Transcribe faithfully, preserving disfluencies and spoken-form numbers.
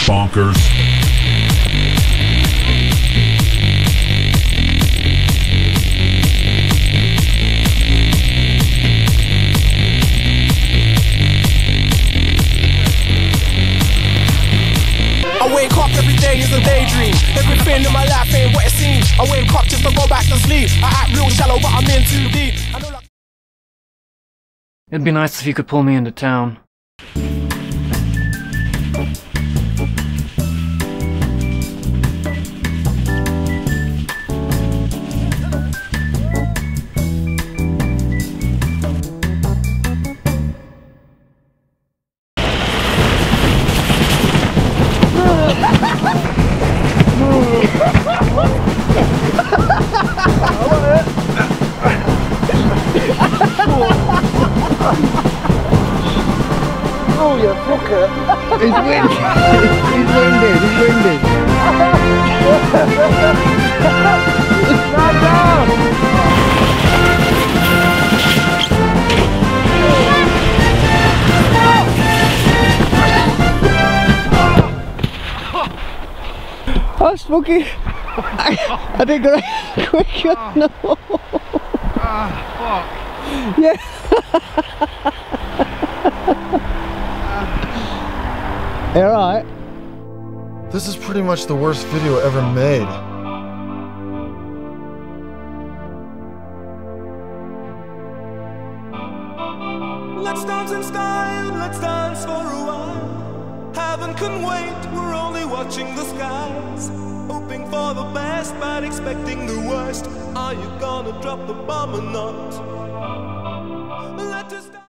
bonkers. I wake up every day is a daydream. Everything in my life ain't what it seems. I wake up just to go back to sleep. I act real shallow, but I'm in too deep. I know like It'd be nice if you could pull me into town. Oh, you fucker! He's winded! He's winded! He's winded! Stand down! Oh, Smokey! I, I didn't go quick enough. No. Ah, fuck. Yeah. You alright? This is pretty much the worst video ever made. let's dance in style, let's dance for a while. Heaven can wait, we're only watching the skies. Hoping for the best, but expecting the worst. Are you gonna drop the bomb or not?